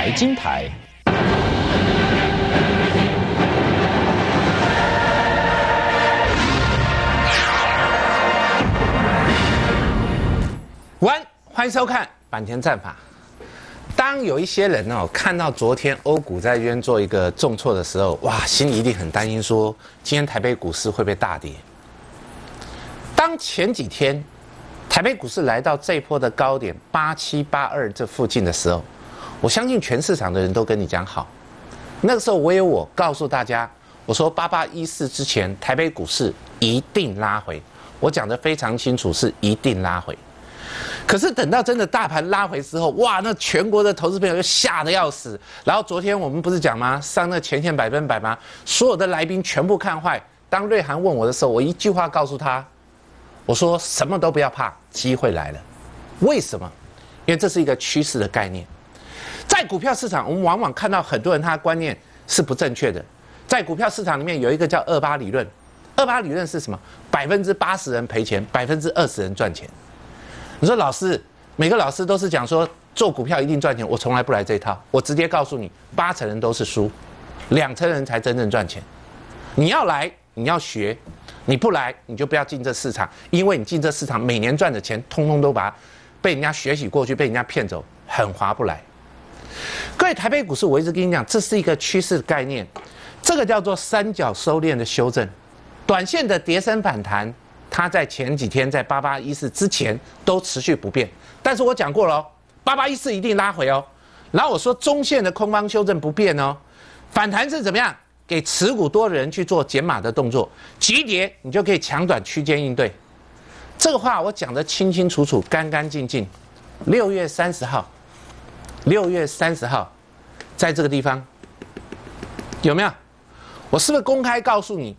财经台。 午安，欢迎收看坂田战法。当有一些人看到昨天欧股在这边做一个重挫的时候，哇，心里一定很担心，说今天台北股市会不会大跌？当前几天台北股市来到这一波的高点8782这附近的时候，我相信全市场的人都跟你讲好。那个时候我告诉大家，我说8814之前台北股市一定拉回，我讲得非常清楚，是一定拉回。可是等到真的大盘拉回之后，哇，那全国的投资朋友就吓得要死。然后昨天我们不是讲吗？上那前线100%吗？所有的来宾全部看坏。当瑞涵问我的时候，我一句话告诉他，我说什么都不要怕，机会来了。为什么？因为这是一个趋势的概念。在股票市场，我们往往看到很多人他的观念是不正确的。在股票市场里面有一个叫28理论，28理论是什么？80%人赔钱，20%人赚钱。你说老师，每个老师都是讲说做股票一定赚钱，我从来不来这一套。我直接告诉你，80%人都是输，20%人才真正赚钱。你要来，你要学，你不来，你就不要进这市场，因为你进这市场每年赚的钱，通通都被人家学习过去，被人家骗走，很划不来。各位，台北股市我一直跟你讲，这是一个趋势概念，这个叫做三角收敛的修正，短线的跌升反弹。它在前几天在8814之前都持续不变，但是我讲过了，8814一定拉回哦。然后我说中线的空方修正不变哦，反弹是怎么样？给持股多的人去做减码的动作，急跌你就可以强短区间应对。这个话我讲得清清楚楚、干干净净。6月30号，在这个地方有没有？我是不是公开告诉你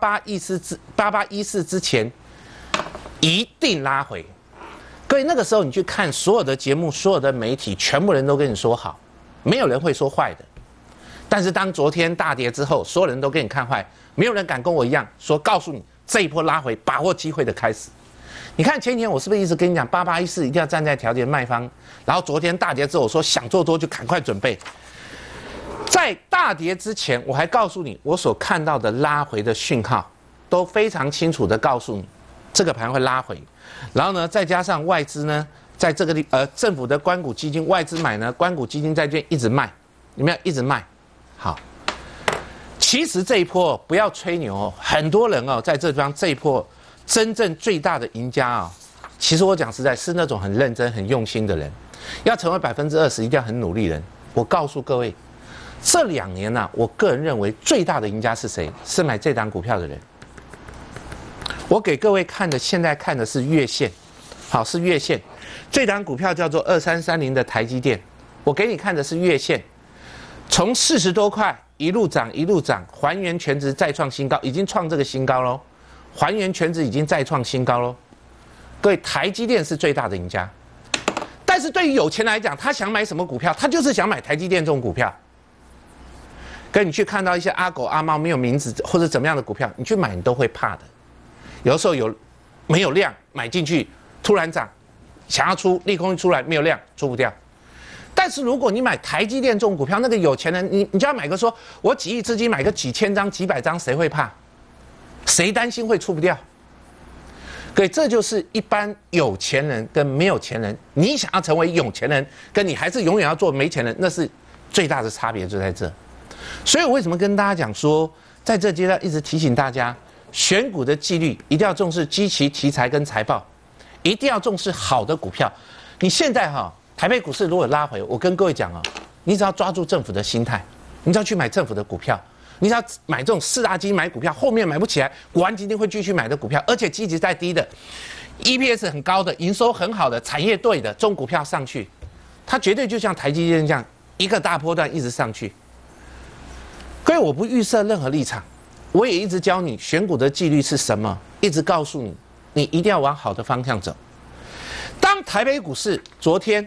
？8814之前一定拉回，各位那个时候你去看所有的节目，所有的媒体，全部人都跟你说好，没有人会说坏的。但是当昨天大跌之后，所有人都跟你看坏，没有人敢跟我一样说告诉你这一波拉回，把握机会的开始。你看前几天我是不是一直跟你讲8814一定要站在调节卖方？然后昨天大跌之后，我说想做多就赶快准备。在大跌之前，我还告诉你，我所看到的拉回的讯号，都非常清楚的告诉你，这个盘会拉回。然后呢，再加上外资呢，在这个政府的官股基金外资买呢，官股基金债券一直卖，有没有一直卖？好，其实这一波不要吹牛哦，很多人在这地方这一波真正最大的赢家其实我讲实在是那种很认真、很用心的人，要成为20%，一定要很努力的人。我告诉各位。这2年我个人认为最大的赢家是谁？是买这档股票的人。我给各位看的，现在看的是月线，好，是月线。这档股票叫做2330的台积电，我给你看的是月线，从40多块一路涨，还原全值再创新高，已经创这个新高喽，还原全值已经再创新高喽。各位，台积电是最大的赢家，但是对于有钱来讲，他想买什么股票？他就是想买台积电这种股票。跟你去看到一些阿狗阿猫没有名字或者怎么样的股票，你去买你都会怕的。有的时候没有量买进去，突然涨，想要出利空一出来没有量出不掉。但是如果你买台积电这种股票，那个有钱人你就要买个说，我几亿资金买个几千张几百张，谁会怕？谁担心会出不掉？所以这就是一般有钱人跟没有钱人，你想要成为有钱人，跟你还是永远要做没钱人，那是最大的差别就在这。所以我为什么跟大家讲说，在这阶段一直提醒大家，选股的纪律一定要重视基期、题材跟财报，一定要重视好的股票。你现在台北股市如果拉回，我跟各位讲你只要抓住政府的心态，你只要去买政府的股票，你只要买这种4大基金买股票，后面买不起来，国安基金会继续买的股票，而且基期再低的 ，EPS 很高的，营收很好的，产业对的这种股票上去，它绝对就像台积电这样一个大波段一直上去。各位，我不预设任何立场，我也一直教你选股的纪律是什么，一直告诉你，你一定要往好的方向走。当台北股市昨天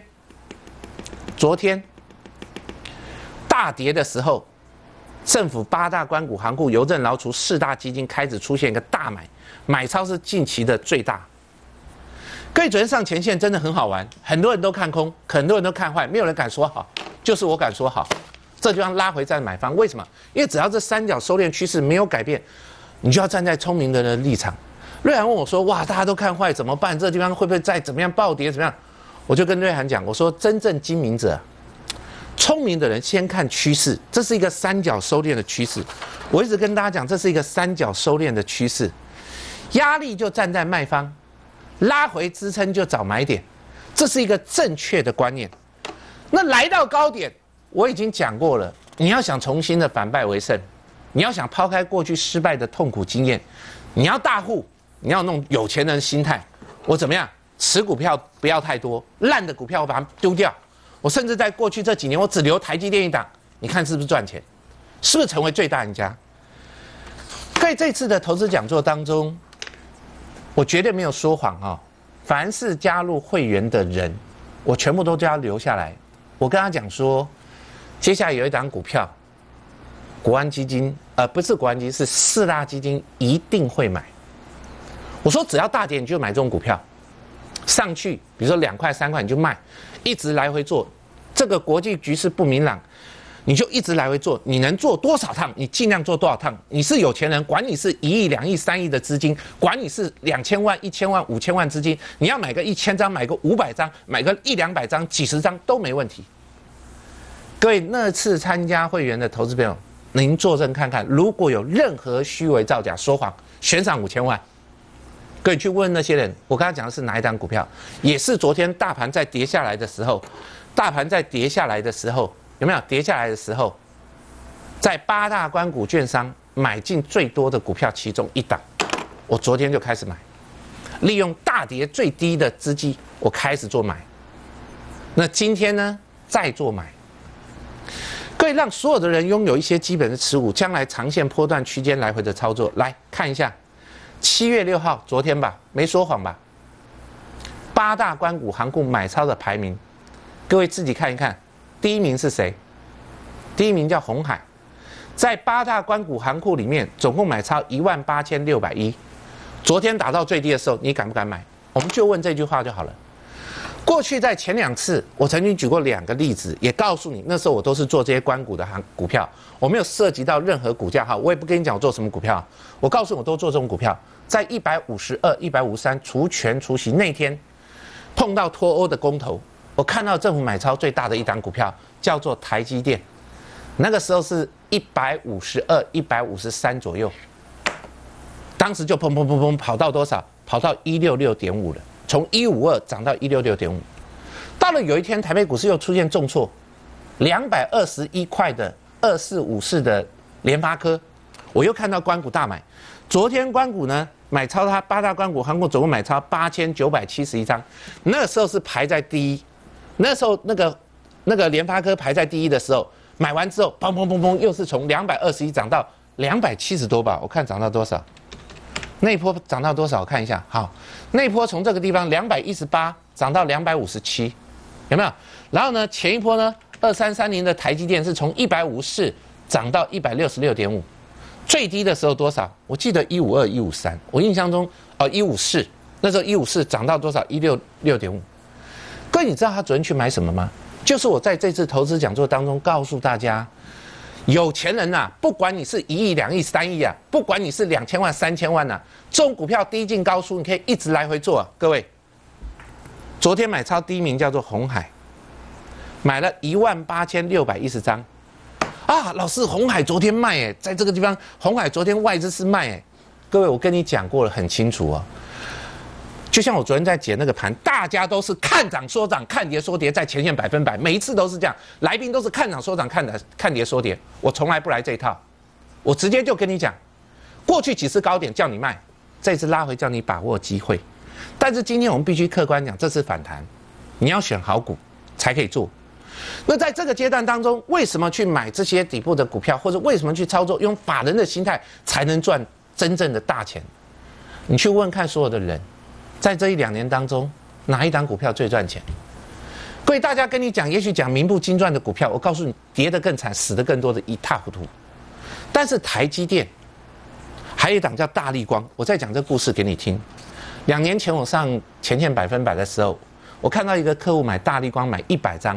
大跌的时候，政府8大官股、行库、邮政、劳储4大基金开始出现一个大买超是近期的最大。各位，昨天上前线真的很好玩，很多人都看空，很多人都看坏，没有人敢说好。 就是我敢说好，这地方拉回再买方，为什么？因为只要这三角收敛趋势没有改变，你就要站在聪明人的立场。瑞涵问我说：“哇，大家都看坏怎么办？这地方会不会再怎么样暴跌？怎么样？”我就跟瑞涵讲，我说：“真正精明者，聪明的人先看趋势，这是一个三角收敛的趋势。我一直跟大家讲，这是一个三角收敛的趋势，压力就站在卖方，拉回支撑就找买点，这是一个正确的观念。那来到高点，我已经讲过了，你要想重新的反败为胜，你要想抛开过去失败的痛苦经验，你要大户。”你要弄有钱人心态，我怎么样？持股票不要太多，烂的股票我把它丢掉。我甚至在过去这几年，我只留台积电一档，你看是不是赚钱？是不是成为最大赢家？在这次的投资讲座当中，我绝对没有说谎啊！凡是加入会员的人，我全部都叫他留下来。我跟他讲说，接下来有一档股票，国安基金，不是国安基金，是四大基金一定会买。我说只要大跌你就买这种股票，上去比如说2块3块你就卖，一直来回做。这个国际局势不明朗，你就一直来回做。你能做多少趟，你尽量做多少趟。你是有钱人，管你是1亿、2亿、3亿的资金，管你是2000万、1000万、5000万资金，你要买个1000张，买个500张，买个100-200张、几十张都没问题。各位那次参加会员的投资朋友，您作证看看，如果有任何虚伪造假、说谎，悬赏5000万。可以去问那些人，我刚才讲的是哪一档股票？也是昨天大盘在跌下来的时候，有没有跌下来的时候，在8大官股券商买进最多的股票其中一档，我昨天就开始买，利用大跌最低的资金，我开始做买。那今天呢，再做买，可以让所有的人拥有一些基本的持股，将来长线波段区间来回的操作。来看一下。7月6号，昨天吧，没说谎吧？8大官股行库买超的排名，各位自己看一看。第一名是谁？第一名叫鸿海，在8大官股行库里面，总共买超18610。昨天打到最低的时候，你敢不敢买？我们就问这句话就好了。过去在前2次，我曾经举过2个例子，也告诉你，那时候我都是做这些官股的股票，我没有涉及到任何股价哈，我也不跟你讲我做什么股票，我告诉你我都做这种股票。在152、153除权除息那天，碰到脱欧的公投，我看到政府买超最大的一档股票叫做台积电，那个时候是152、153左右，当时就砰跑到多少？跑到166.5了。从152涨到166.5，到了有一天台北股市又出现重挫，221块的2454的联发科，我又看到官股大买。昨天官股呢买超它8大官股行库总共买超8971张，那时候是排在第一，那时候那个联发科排在第一的时候，买完之后砰又是从221涨到270多吧，我看涨到多少？那一波涨到多少？我看一下，好，那一波从这个地方218涨到257，有没有？然后呢，前一波呢，2330的台积电是从154涨到166.5，最低的时候多少？我记得152、153，我印象中154，那时候154涨到多少？166.5。各位，你知道他昨天去买什么吗？就是我在这次投资讲座当中告诉大家。有钱人呐、不管你是1亿、2亿、3亿啊，不管你是2000万、3000万呐，这种股票低进高出，你可以一直来回做啊。各位，昨天买超第一名叫做鸿海，买了18610张啊。老师，鸿海昨天卖哎，在这个地方，鸿海昨天外资是卖哎。各位，我跟你讲过了，很清楚哦。就像我昨天在解那个盘，大家都是看涨说涨，看跌说跌，在前线100%，每一次都是这样，来宾都是看涨说涨，看跌说跌，我从来不来这一套，我直接就跟你讲，过去几次高点叫你卖，这次拉回叫你把握机会，但是今天我们必须客观讲，这次反弹，你要选好股才可以做。那在这个阶段当中，为什么去买这些底部的股票，或者为什么去操作，用法人的心态才能赚真正的大钱？你去问看所有的人。在这1-2年当中，哪一档股票最赚钱？各位，大家跟你讲，也许讲名不经传的股票，我告诉你，跌得更惨，死得更多的一塌糊涂。但是台积电，还有一档叫大立光，我再讲这故事给你听。2年前我上前线100%的时候，我看到一个客户买大立光买100张，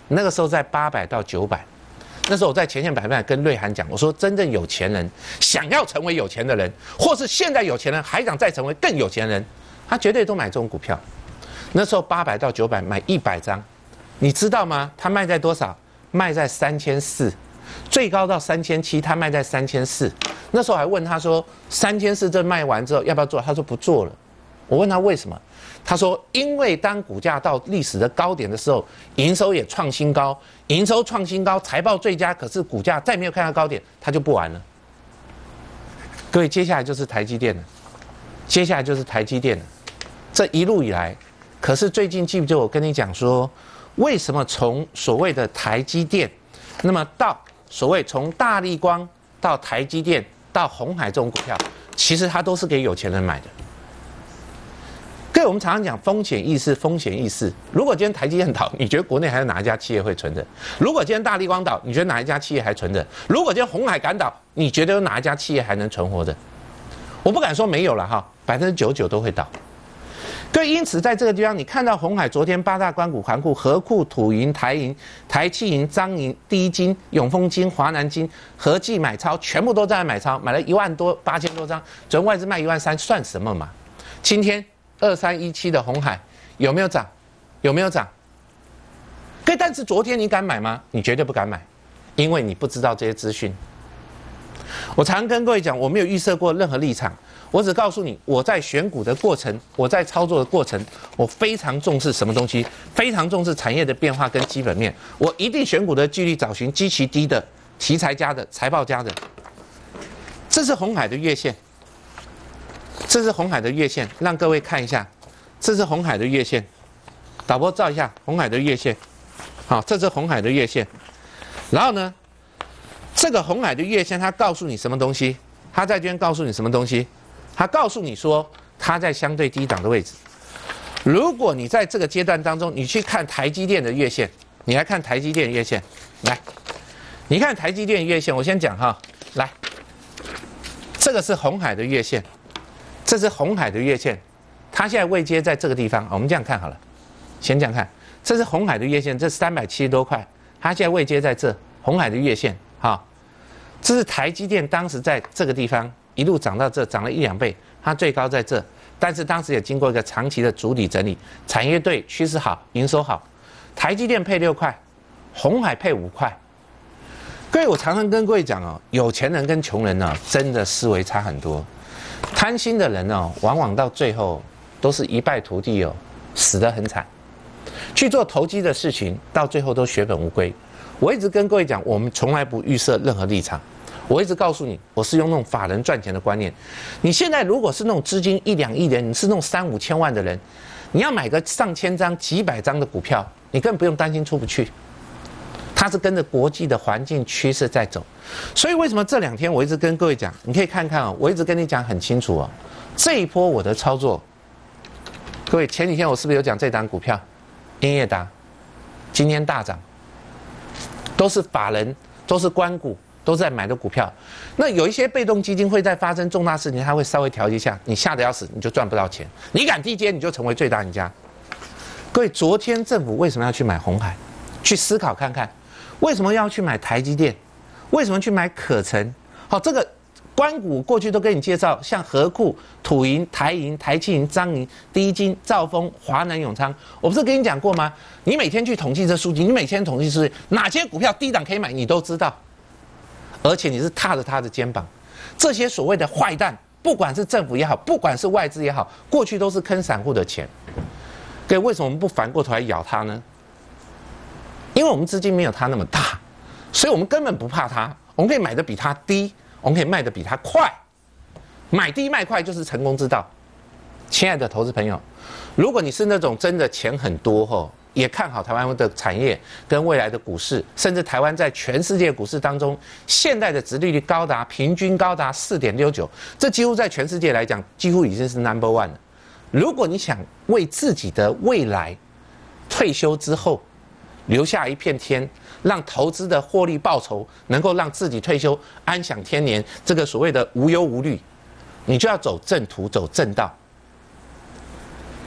那个时候在800到900。那时候我在前线百分跟瑞涵讲，我说真正有钱人想要成为有钱的人，或是现在有钱人还想再成为更有钱人，他绝对都买这种股票。那时候800到900买100张，你知道吗？他卖在多少？卖在3400，最高到3700，他卖在3400。那时候还问他说，3400这卖完之后要不要做？他说不做了。我问他为什么？他说因为当股价到历史的高点的时候，营收也创新高，营收创新高，财报最佳，可是股价再没有看到高点，他就不玩了。各位，接下来就是台积电了，接下来就是台积电了。这一路以来，可是最近记不记得我跟你讲说，为什么从所谓的台积电，那么到所谓从大立光到台积电到鸿海这种股票，其实它都是给有钱人买的。各位，我们常常讲风险意识，风险意识。如果今天台积电倒，你觉得国内还有哪一家企业会存着？如果今天大立光倒，你觉得哪一家企业还存着？如果今天鸿海敢倒，你觉得有哪一家企业还能存活的？我不敢说没有了哈，99%都会倒。各位，因此在这个地方，你看到鸿海昨天8大官股行库，合库、土银、台银、台企银、彰银、第一金、永丰金、华南金合计买超，全部都在买超，买了1万多8000多张，昨天外资卖13000，算什么嘛？今天2317的鸿海有没有涨？有没有涨？可但是昨天你敢买吗？你绝对不敢买，因为你不知道这些资讯。我常跟各位讲，我没有预设过任何立场，我只告诉你，我在选股的过程，我在操作的过程，我非常重视什么东西？非常重视产业的变化跟基本面。我一定选股的纪律找寻极其低的题材佳的财报佳的。这是鸿海的月线。这是鸿海的月线，让各位看一下，这是鸿海的月线，导播照一下鸿海的月线，好，这是鸿海的月线，然后呢，这个鸿海的月线它告诉你什么东西？它在这边告诉你什么东西？它告诉你说它在相对低档的位置。如果你在这个阶段当中，你去看台积电的月线，你来看台积电的月线，来，你看台积电的月线，我先讲哈，来，这个是鸿海的月线。这是鸿海的月线，它现在位阶在这个地方，我们这样看好了，先这样看，这是鸿海的月线，这370多块，它现在位阶在这，鸿海的月线，好，这是台积电当时在这个地方一路涨到这，涨了1-2倍，它最高在这，但是当时也经过一个长期的筑底整理，产业对趋势好，营收好，台积电配6块，鸿海配5块。各位，我常常跟各位讲哦，有钱人跟穷人呢，真的思维差很多。贪心的人哦，往往到最后都是一败涂地哦，死得很惨。去做投机的事情，到最后都血本无归。我一直跟各位讲，我们从来不预设任何立场。我一直告诉你，我是用那种法人赚钱的观念。你现在如果是那种资金1-2亿的人，你是那种3-5千万的人，你要买个上千张、几百张的股票，你根本不用担心出不去。它是跟着国际的环境趋势在走，所以为什么这2天我一直跟各位讲，你可以看看哦，我一直跟你讲很清楚哦，这一波我的操作，各位前几天我是不是有讲这档股票，英业达，今天大涨，都是法人，都是官股，都在买的股票。那有一些被动基金会在发生重大事情，它会稍微调一下，你吓得要死，你就赚不到钱，你敢低接，你就成为最大赢家。各位，昨天政府为什么要去买鸿海？去思考看看。为什么要去买台积电？为什么去买可成？好，这个官股过去都跟你介绍，像合库、土银、台银、台企银、彰银、第一金、兆丰、华南永昌，我不是跟你讲过吗？你每天去统计这数据，你每天统计是哪些股票低档可以买，你都知道，而且你是踏着他的肩膀。这些所谓的坏蛋，不管是政府也好，不管是外资也好，过去都是坑散户的钱。各位，为什么我们不反过头来咬他呢？因为我们资金没有他那么大，所以我们根本不怕他，我们可以买的比他低，我们可以卖的比他快，买低卖快就是成功之道。亲爱的投资朋友，如果你是那种真的钱很多吼，也看好台湾的产业跟未来的股市，甚至台湾在全世界股市当中，现在的殖利率平均高达4.69%，这几乎在全世界来讲，几乎已经是 number one 了。如果你想为自己的未来退休之后留下一片天，让投资的获利报酬能够让自己退休安享天年，这个所谓的无忧无虑，你就要走正途，走正道。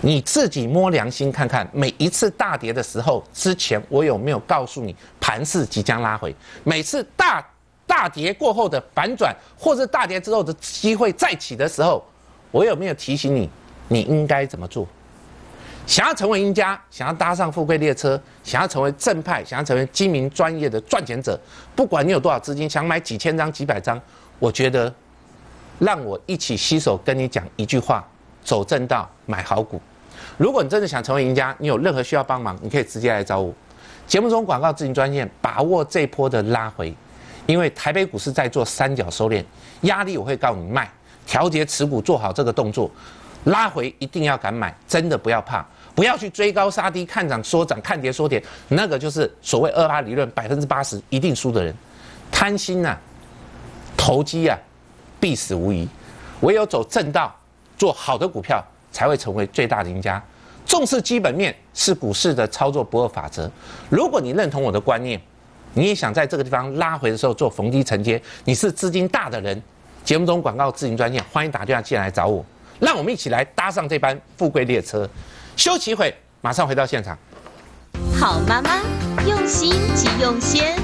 你自己摸良心看看，每一次大跌的时候，之前我有没有告诉你盘势即将拉回？每次大跌过后的反转，或者大跌之后的机会再起的时候，我有没有提醒你，你应该怎么做？想要成为赢家，想要搭上富贵列车，想要成为正派，想要成为精明专业的赚钱者，不管你有多少资金，想买几千张、几百张，我觉得让我一起携手跟你讲一句话：走正道，买好股。如果你真的想成为赢家，你有任何需要帮忙，你可以直接来找我。节目中广告咨询专线，把握这波的拉回，因为台北股市在做三角收敛，压力我会告诉你卖，调节持股做好这个动作，拉回一定要敢买，真的不要怕，不要去追高杀低，看涨说涨，看跌说跌，那个就是所谓28%理论，80%一定输的人，贪心啊，投机啊，必死无疑。唯有走正道，做好的股票，才会成为最大的赢家。重视基本面是股市的操作不二法则。如果你认同我的观念，你也想在这个地方拉回的时候做逢低承接，你是资金大的人，节目中广告咨询专线，欢迎打电话进来找我，让我们一起来搭上这班富贵列车。休息一会，马上回到现场。 好妈妈用心及用先，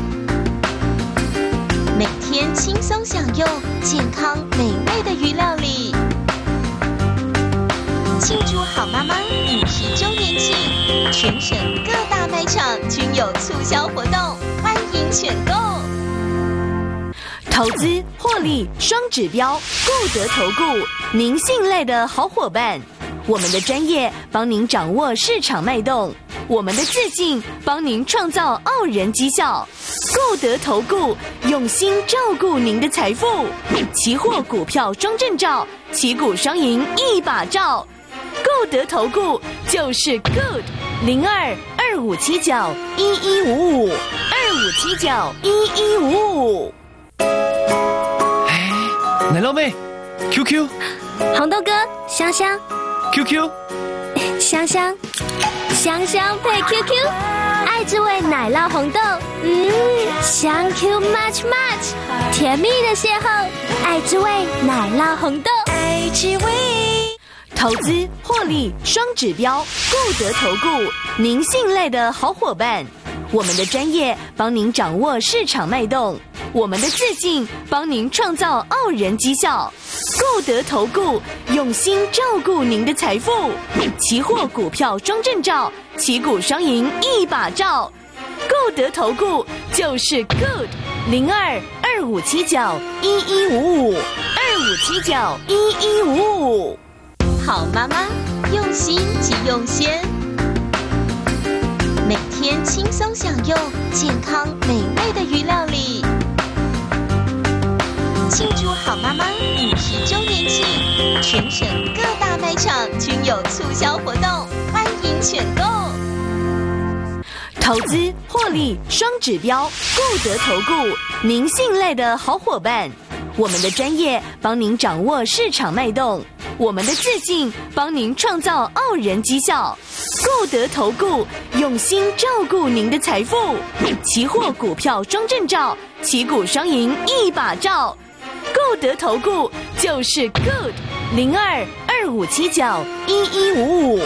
每天轻松享用健康美味的鱼料理。庆祝好妈妈50周年庆，全省各大卖场均有促销活动，欢迎选购。 投资获利双指标，固德投顾，您信赖的好伙伴。我们的专业帮您掌握市场脉动，我们的自信帮您创造傲人绩效。固德投顾用心照顾您的财富，期货股票双证照，旗鼓双赢一把照。固德投顾就是 good 02-2579-1155 2579-1155。 哎，奶酪妹 ，QQ， 红豆哥，香香 ，QQ， 香香，香香配 QQ， 爱之味奶酪红豆，香 Q much much， 甜蜜的邂逅，爱之味奶酪红豆，爱之味。投资获利双指标，固德投顾，您信赖的好伙伴。我们的专业帮您掌握市场脉动，我们的自信帮您创造傲人绩效。固德投顾用心照顾您的财富，期货股票双证照，旗鼓双赢一把照。固德投顾就是 good 02-2579-1155 2579-1155。 好妈妈用心及用先，每天轻松享用健康美味的鱼料理。庆祝好妈妈50周年庆，全省各大卖场均有促销活动，欢迎选购。 投资获利双指标，固德投顾，您信赖的好伙伴。我们的专业帮您掌握市场脉动，我们的自信帮您创造傲人绩效。固德投顾用心照顾您的财富，期货股票双证照，旗鼓双赢一把照。固德投顾就是 good 02-2579-1155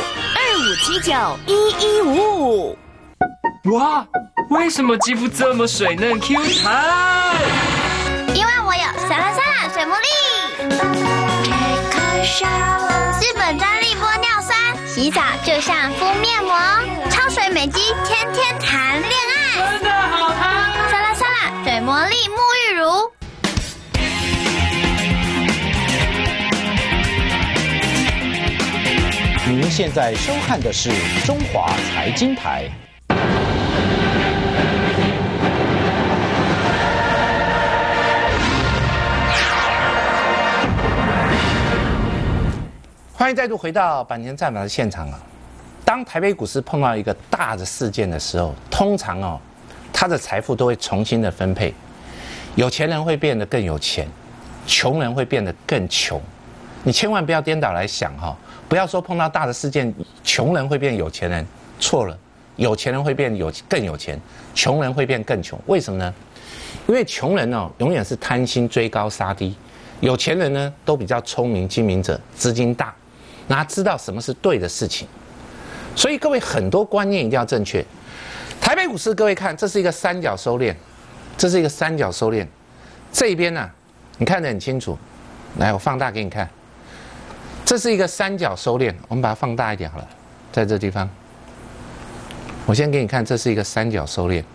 2579-1155。 哇，为什么肌肤这么水嫩 Q 弹？ 因为我有沙拉水茉莉，日本专利玻尿酸，洗澡就像敷面膜，超水美肌，天天谈恋爱， 真的好弹！ 沙拉水茉莉沐浴乳。 您现在收看的是中华财经台。 欢迎再度回到板前战法的现场啊！当台北股市碰到一个大的事件的时候，通常他的财富都会重新的分配，有钱人会变得更有钱，穷人会变得更穷。你千万不要颠倒来想不要说碰到大的事件，穷人会变有钱人，错了，有钱人会变更有钱，穷人会变更穷。为什么呢？因为穷人永远是贪心追高杀低，有钱人呢都比较聪明精明者，资金大。 那他知道什么是对的事情。所以各位很多观念一定要正确。台北股市，各位看，这是一个三角收敛，这是一个三角收敛。这一边呢、你看得很清楚。来，我放大给你看。这是一个三角收敛，我们把它放大一点好了，在这地方。我先给你看，这是一个三角收敛。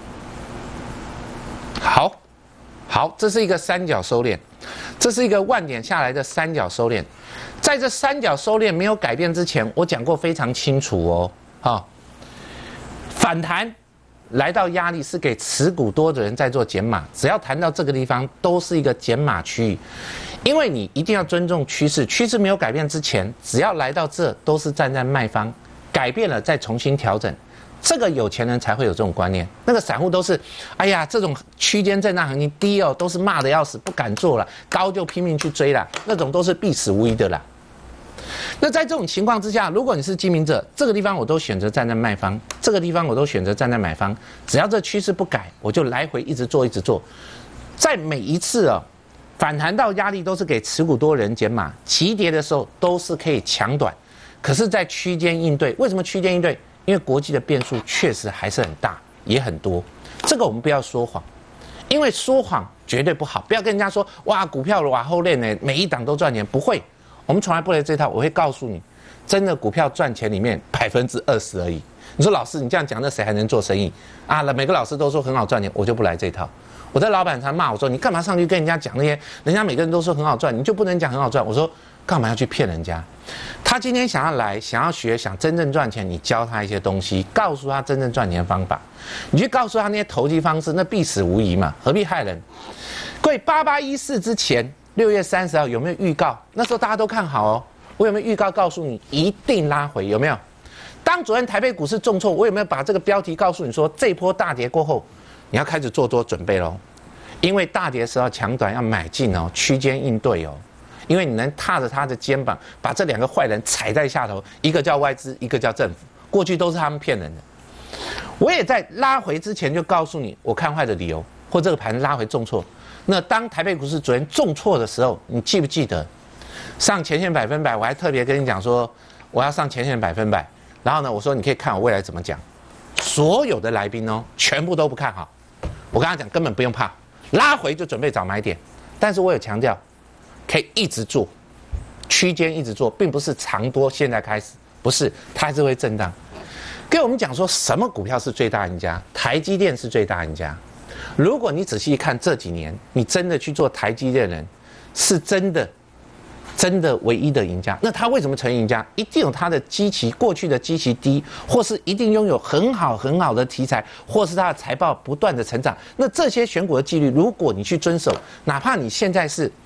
好，这是一个三角收敛，这是一个万点下来的三角收敛。在这三角收敛没有改变之前，我讲过非常清楚哦，反弹来到压力是给持股多的人在做减码，只要谈到这个地方都是一个减码区域，因为你一定要尊重趋势，趋势没有改变之前，只要来到这都是站在卖方，改变了再重新调整。这个有钱人才会有这种观念，那个散户都是，哎呀，这种区间震荡行情低哦，都是骂得要死，不敢做了，高就拼命去追了，那种都是必死无疑的啦。那在这种情况之下，如果你是精明者，这个地方我都选择站在卖方，这个地方我都选择站在买方，只要这趋势不改，我就来回一直做，一直做。在每一次反弹到压力都是给持股多人减码，急跌的时候都是可以抢短，可是，在区间应对，为什么区间应对？因为国际的变数确实还是很大，也很多。这个我们不要说谎，因为说谎绝对不好。不要跟人家说哇，股票往后练呢，每一档都赚钱，不会。我们从来不来这套。我会告诉你，真的股票赚钱里面20%而已。你说老师，你这样讲，那谁还能做生意啊？每个老师都说很好赚钱，我就不来这套。我的老板常骂我说，你干嘛上去跟人家讲那些？人家每个人都说很好赚，你就不能讲很好赚？我说干嘛要去骗人家？他今天想要来，想要学，想真正赚钱，你教他一些东西，告诉他真正赚钱的方法，你去告诉他那些投机方式，那必死无疑嘛，何必害人？各位，8814之前6月30号有没有预告？那时候大家都看好哦，我有没有预告告诉你一定拉回？有没有？当昨天台北股市重挫，我有没有把这个标题告诉你说，这波大跌过后，你要开始做多准备咯？因为大跌的时候抢短要买进哦，区间应对哦。因为你能踏着他的肩膀，把这两个坏人踩在下头，一个叫外资，一个叫政府，过去都是他们骗人的。我也在拉回之前就告诉你我看坏的理由，或这个盘拉回重挫。那当台北股市昨天重挫的时候，你记不记得上前线百分百？我还特别跟你讲说我要上前线百分百，然后呢，我说你可以看我未来怎么讲。所有的来宾全部都不看好。我跟他讲根本不用怕，拉回就准备找买点，但是我有强调。可以一直做，区间一直做，并不是长多现在开始，不是，它还是会震荡。跟我们讲说什么股票是最大赢家？台积电是最大赢家。如果你仔细看这几年，你真的去做台积电的人，是真的唯一的赢家。那他为什么成为赢家？一定有他的基期，过去的基期低，或是一定拥有很好的题材，或是他的财报不断的成长。那这些选股的纪律，如果你去遵守，哪怕你现在是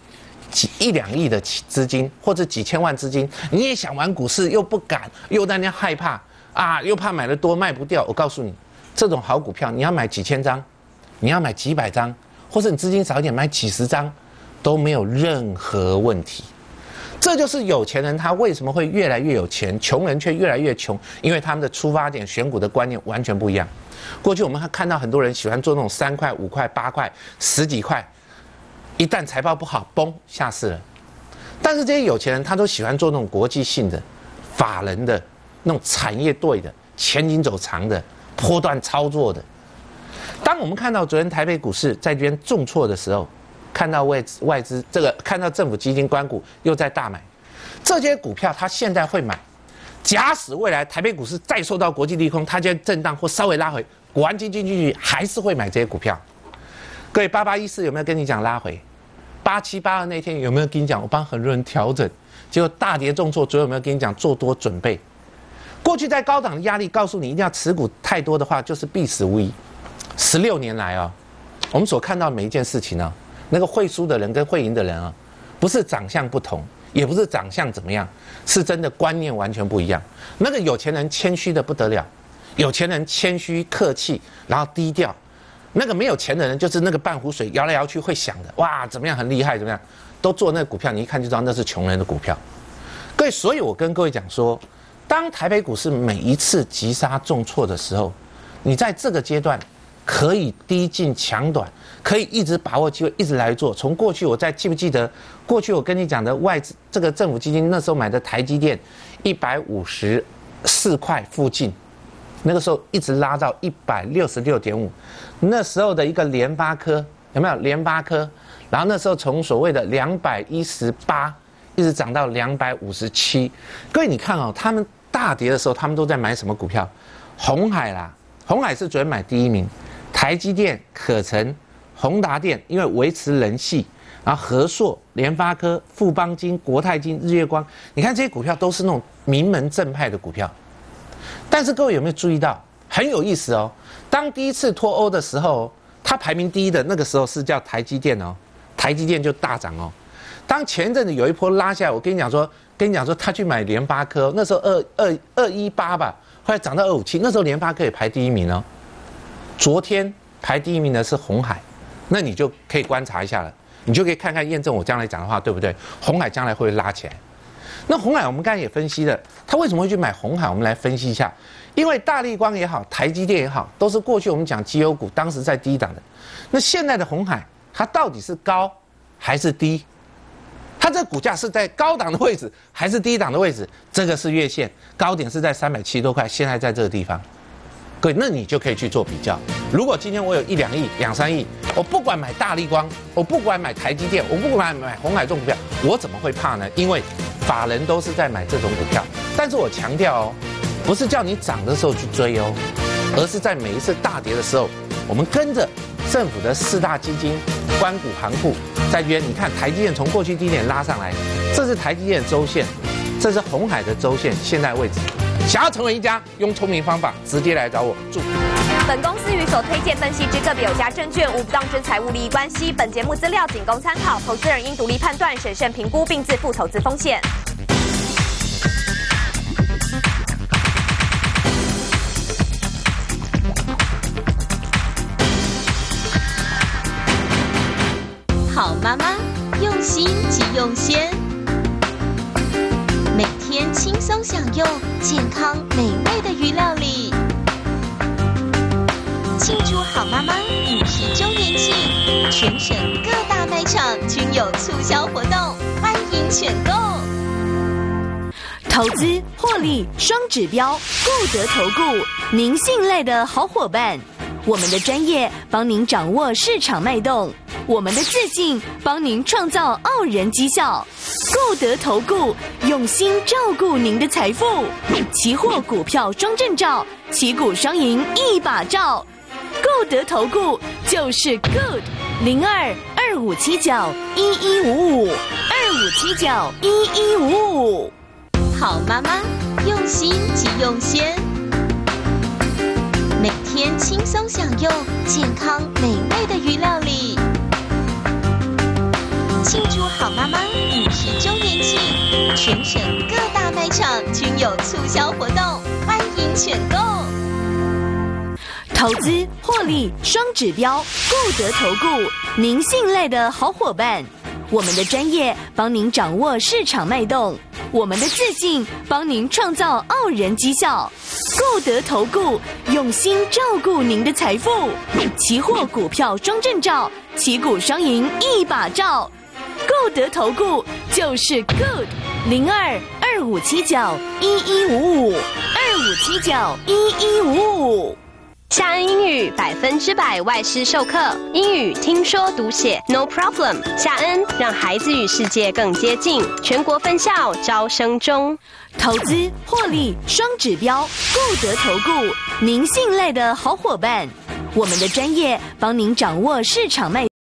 1、2亿的资金，或者几千万资金，你也想玩股市，又不敢，又在那害怕啊，又怕买得多卖不掉。我告诉你，这种好股票，你要买几千张，你要买几百张，或者你资金少一点，买几十张，都没有任何问题。这就是有钱人他为什么会越来越有钱，穷人却越来越穷，因为他们的出发点、选股的观念完全不一样。过去我们看到很多人喜欢做那种3块、5块、8块、10几块。一旦财报不好，崩，下市了。但是这些有钱人他都喜欢做那种国际性的、法人的、那种产业队的、前景走长的、波段操作的。当我们看到昨天台北股市在这边重挫的时候，看到外资看到政府基金官股又在大买，这些股票他现在会买。假使未来台北股市再受到国际利空，它就震荡或稍微拉回，国安基金进去还是会买这些股票。各位，8814有没有跟你讲拉回？87、82那天有没有跟你讲？我帮很多人调整，结果大跌重挫，昨天有没有跟你讲做多准备？过去在高档的压力，告诉你一定要持股太多的话，就是必死无疑。16年来我们所看到每一件事情那个会输的人跟会赢的人不是长相不同，也不是长相怎么样，是真的观念完全不一样。那个有钱人谦虚的不得了，有钱人谦虚客气，然后低调。那个没有钱的人，就是那个半壶水摇来摇去会响的，哇，怎么样很厉害，怎么样，都做那个股票，你一看就知道那是穷人的股票。各位，所以我跟各位讲说，当台北股市每一次急杀重挫的时候，你在这个阶段可以低进强短，可以一直把握机会，一直来做。从过去我记不记得，过去我跟你讲的外资这个政府基金那时候买的台积电154块附近，那个时候一直拉到166.5，那时候的一个联发科有没有？联发科，然后那时候从所谓的218一直涨到257。各位你看哦，他们大跌的时候，他们都在买什么股票？鸿海啦，鸿海是昨天买第1名，台积电、可成、宏达电，因为维持人气，然后和硕、联发科、富邦金、国泰金、日月光，你看这些股票都是那种名门正派的股票。但是各位有没有注意到，很有意思哦？当第一次脱欧的时候，它排名第1的那个时候是叫台积电哦，台积电就大涨哦。当前一阵子有一波拉下来，我跟你讲说他去买联发科，那时候218吧，后来涨到257，那时候联发科也排第1名哦。昨天排第1名的是鸿海，那你就可以观察一下了，你就可以看看验证我将来讲的话对不对？鸿海将来会拉起来。那鸿海我们刚才也分析了，他为什么会去买鸿海？我们来分析一下，因为大立光也好，台积电也好，都是过去我们讲绩优股，当时在低档的。那现在的鸿海，它到底是高还是低？它这个股价是在高档的位置还是低档的位置？这个是月线，高点是在370多块，现在在这个地方。各位，那你就可以去做比较。如果今天我有1、2亿、2、3亿，我不管买大立光，我不管买台积电，我不管买鸿海这种股票，我怎么会怕呢？因为法人都是在买这种股票。但是我强调哦，不是叫你涨的时候去追哦，而是在每一次大跌的时候，我们跟着政府的4大基金、官股行库在约。你看台积电从过去低点拉上来，这是台积电的周线，这是鸿海的周线，现在位置。想要成为一家，用聪明方法直接来找我。祝本公司与所推荐分析之个别有价证券无不当之财务利益关系。本节目资料仅供参考，投资人应独立判断、审慎评估并自负投资风险。 好妈妈用心及用先，每天轻松享用健康美味的鱼料理。庆祝好妈妈50周年庆，全省各大卖场均有促销活动，欢迎选购。 投资获利双指标，固德投顾，您信赖的好伙伴。我们的专业帮您掌握市场脉动，我们的自信帮您创造傲人绩效。固德投顾用心照顾您的财富，期货股票双证照，旗鼓双赢一把照。固德投顾就是 good， 02-2579-1155，2579-1155。 好妈妈用心及用先，每天轻松享用健康美味的鱼料理。庆祝好妈妈50周年庆，全省各大卖场均有促销活动，欢迎选购。 投资获利双指标，固德投顾，您信赖的好伙伴。我们的专业帮您掌握市场脉动，我们的自信帮您创造傲人绩效。固德投顾用心照顾您的财富，期货股票双证照，旗鼓双赢一把照。固德投顾就是 good， 02-2579-1155，2579-1155。 夏恩英语100%外师授课，英语听说读写 No problem。夏恩让孩子与世界更接近，全国分校招生中。 投资获利双指标，固德投顾，您信赖的好伙伴。我们的专业帮您掌握市场脉动。